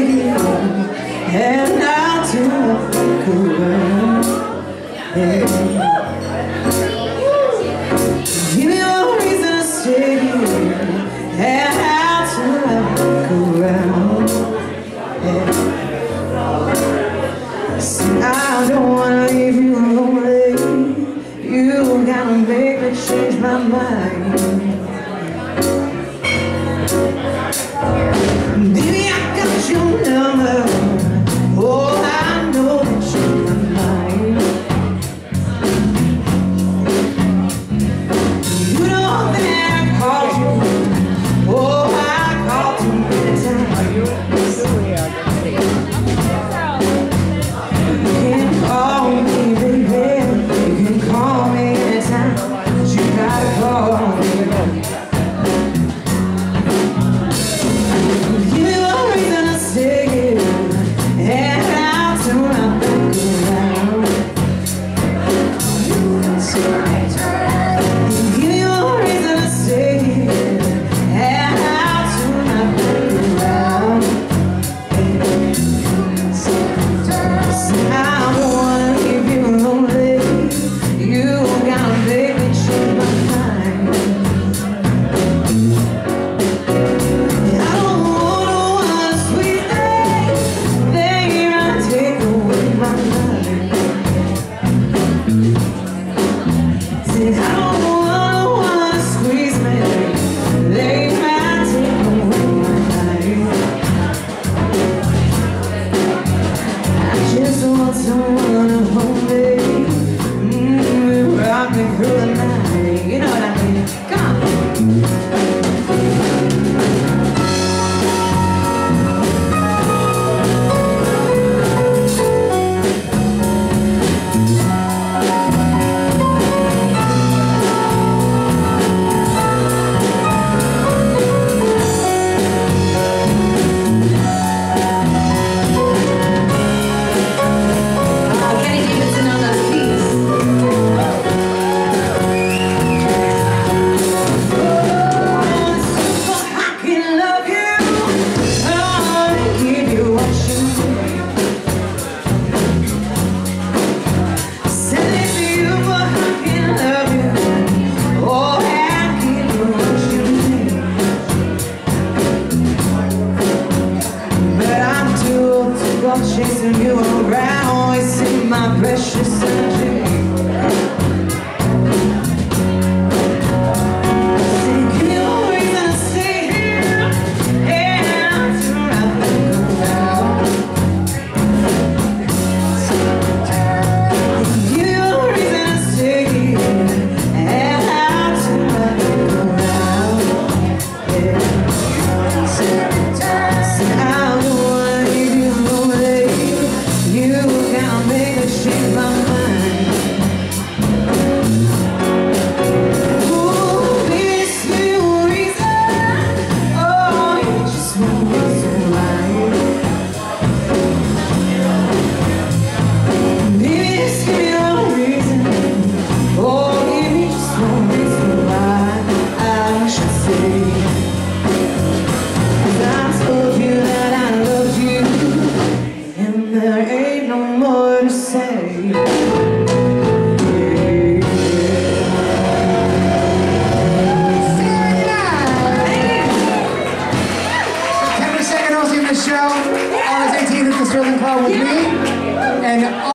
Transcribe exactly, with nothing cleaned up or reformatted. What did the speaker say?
here and out to look around. Hey. Give me a reason to stay here and out to look around. Hey. See, I don't wanna leave you lonely. You gotta make me change my mind. Baby, I got your number. Oh, I know that you're mine. You know that I called you. Oh, I called you many times. You can call me, baby. You can call me anytime. But you gotta call me. Someone to hold me, mm, rock me through the night. You know what I mean? Come chasing you around, wasting my precious energy. Give me a reason to stay here and to wrap around. Give me a reason to stay here and to wrap around. Yeah. I don't wanna leave you lonely. You gotta make me change my mind. Ooh, baby, just give me a reason. Oh, you just won't be so right. Baby, just give me a reason. Oh, you just won't be so right. I should say, 'cause I told you that I loved you, and there ain't no more to say. September second, hosting the show, August eighteenth at the Sterling Club with me. And